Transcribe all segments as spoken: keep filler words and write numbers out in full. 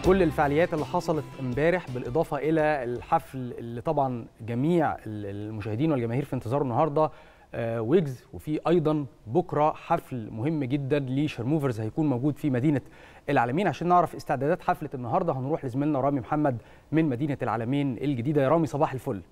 كل الفعاليات اللي حصلت امبارح بالاضافه الى الحفل اللي طبعا جميع المشاهدين والجماهير في انتظاره النهارده ويجز، وفي ايضا بكره حفل مهم جدا لشرموفرز هيكون موجود في مدينه العالمين. عشان نعرف استعدادات حفله النهارده هنروح لزميلنا رامي محمد من مدينه العالمين الجديده. يا رامي صباح الفل.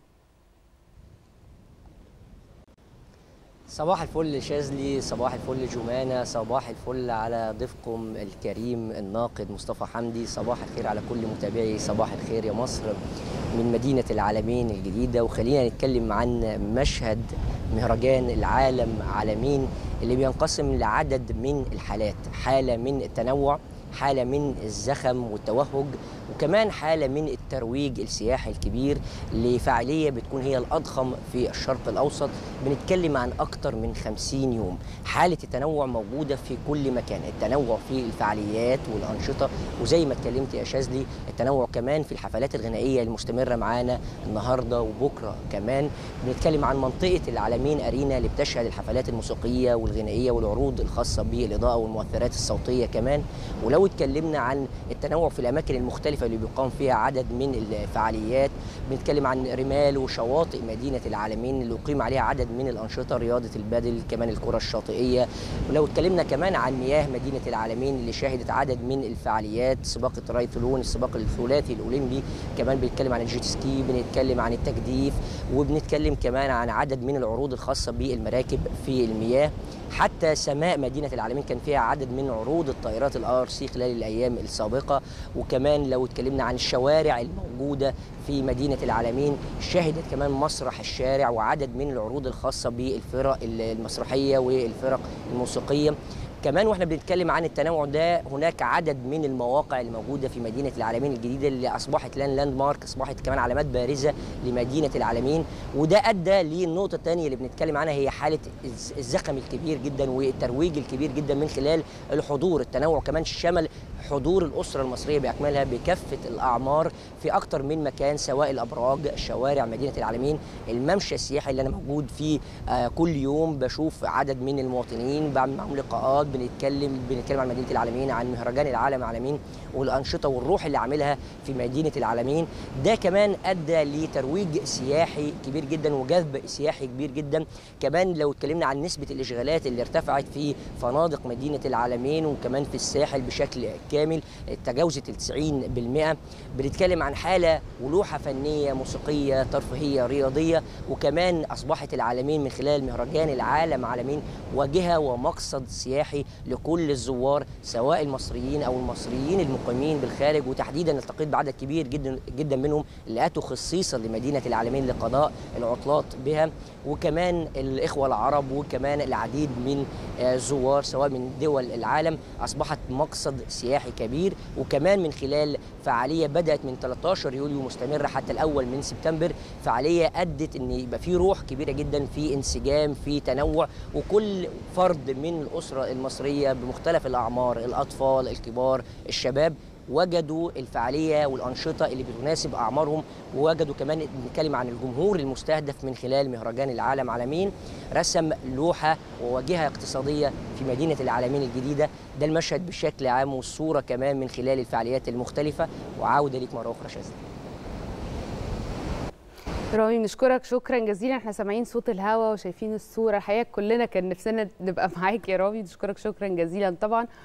صباح الفل شاذلي، صباح الفل جمانة، صباح الفل على ضيفكم الكريم الناقد مصطفى حمدي، صباح الخير على كل متابعي صباح الخير يا مصر من مدينة العالمين الجديدة. وخلينا نتكلم عن مشهد مهرجان العالم عالمين اللي بينقسم لعدد من الحالات، حالة من التنوع، حالة من الزخم والتوهج، وكمان حالة من الترويج السياحي الكبير لفعالية بتكون هي الأضخم في الشرق الأوسط. بنتكلم عن أكتر من خمسين يوم. حالة التنوع موجودة في كل مكان، التنوع في الفعاليات والأنشطة، وزي ما اتكلمت يا شاذلي التنوع كمان في الحفلات الغنائية المستمرة معانا النهاردة وبكرة كمان. بنتكلم عن منطقة العالمين أرينا اللي بتشهد الحفلات الموسيقية والغنائية والعروض الخاصة بالإضاءة والمؤثرات الصوتية كمان. ولو اتكلمنا عن التنوع في الأماكن المختلفة اللي بيقام فيها عدد من الفعاليات، بنتكلم عن رمال وشواطئ مدينة العالمين اللي أقيم عليها عدد من الأنشطة، رياضة البادل، كمان الكرة الشاطئية. ولو اتكلمنا كمان عن مياه مدينة العالمين اللي شهدت عدد من الفعاليات، سباق الترايثلون، السباق الثلاثي الأولمبي، كمان بنتكلم عن الجيت سكي، بنتكلم عن التجديف، وبنتكلم كمان عن عدد من العروض الخاصة بالمراكب في المياه. حتى سماء مدينة العالمين كان فيها عدد من عروض الطائرات الار سي خلال الأيام السابقة. وكمان لو اتكلمنا عن الشوارع الموجودة في مدينة العالمين، شهدت كمان مسرح الشارع وعدد من العروض الخاصة بالفرق المسرحية والفرق الموسيقية. كمان واحنا بنتكلم عن التنوع ده، هناك عدد من المواقع الموجوده في مدينه العالمين الجديده اللي اصبحت لان لاند مارك، اصبحت كمان علامات بارزه لمدينه العالمين. وده ادى للنقطه الثانيه اللي بنتكلم عنها، هي حاله الزخم الكبير جدا والترويج الكبير جدا من خلال الحضور. التنوع كمان شمل حضور الاسره المصريه باكملها بكافه الاعمار في اكثر من مكان، سواء الابراج، شوارع مدينه العالمين، الممشى السياحي اللي انا موجود فيه آه كل يوم بشوف عدد من المواطنين، بعمل معهم لقاءات، بنتكلم بنتكلم عن مدينه العالمين، عن مهرجان العالم عالمين والانشطه والروح اللي عاملها في مدينه العالمين. ده كمان ادى لترويج سياحي كبير جدا وجذب سياحي كبير جدا. كمان لو اتكلمنا عن نسبه الاشغالات اللي ارتفعت في فنادق مدينه العالمين وكمان في الساحل بشكل كامل، تجاوزت ال تسعين بالمئة. بنتكلم عن حاله ولوحه فنيه موسيقيه ترفيهيه رياضيه. وكمان اصبحت العالمين من خلال مهرجان العالم عالمين واجهه ومقصد سياحي لكل الزوار، سواء المصريين او المصريين المقيمين بالخارج. وتحديدا التقيت بعدد كبير جدا جدا منهم اللي اتوا خصيصا لمدينه العالمين لقضاء العطلات بها. وكمان الاخوه العرب وكمان العديد من الزوار سواء من دول العالم، اصبحت مقصد سياحي كبير. وكمان من خلال فعاليه بدات من ثلاثة عشر يوليو مستمره حتى الاول من سبتمبر، فعاليه ادت ان يبقى في روح كبيره جدا، في انسجام، في تنوع، وكل فرد من الاسره المصريه بمختلف الاعمار، الاطفال، الكبار، الشباب، وجدوا الفعاليه والانشطه اللي بتناسب اعمارهم. ووجدوا كمان بنتكلم عن الجمهور المستهدف من خلال مهرجان العالم عالمين، رسم لوحه وواجهه اقتصاديه في مدينه العالمين الجديده. ده المشهد بشكل عام والصوره كمان من خلال الفعاليات المختلفه. وعوده ليك مره اخرى شاذلي. رامي نشكرك شكرا جزيلا. احنا سامعين صوت الهوا وشايفين الصوره، الحقيقه كلنا كان نفسنا نبقى معاك يا رامي. نشكرك شكرا جزيلا طبعا.